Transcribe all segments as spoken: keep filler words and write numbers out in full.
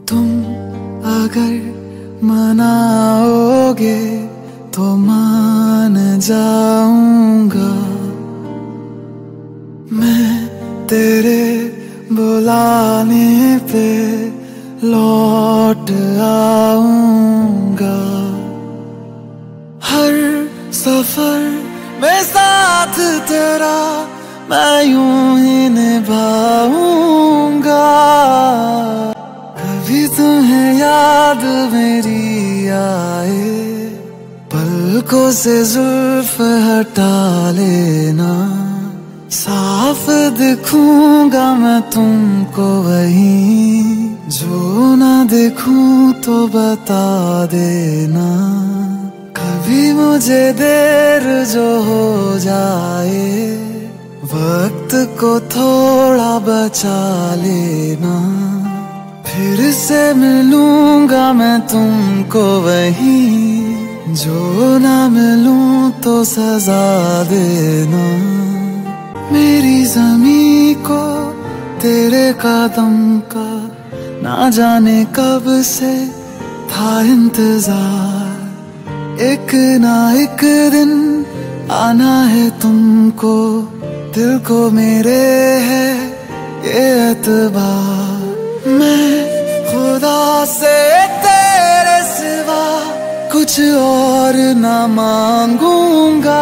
तुम अगर मनाओगे तो मान जाऊंगा, मैं तेरे बुलाने पे लौट आऊंगा। हर सफर में साथ तेरा मैं यूं ही निभाऊंगा। कभी तुम्हें याद मेरी आए, पलकों से जुल्फ हटा लेना। साफ दिखूंगा मैं तुमको वहीं, जो ना देखूं तो बता देना। कभी मुझे देर जो हो जाए, वक्त को थोड़ा बचा लेना। फिर से मिलूंगा मैं तुमको वहीं, जो ना मिलूं तो सजा देना। मेरी ज़मीं को तेरे कदम का ना जाने कब से था इंतजार। एक ना एक दिन आना है तुमको, दिल को मेरे है ये एतबार। मैं खुदा से तेरे सिवा कुछ और ना मांगूंगा।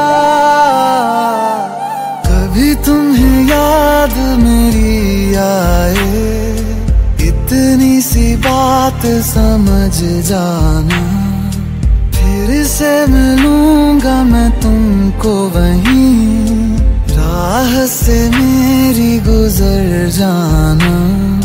कभी तुम्हें याद मेरी आए, इतनी सी बात समझ जाना। फिर से मिलूंगा मैं तुमको वहीं, राह से मेरी गुजर जाना।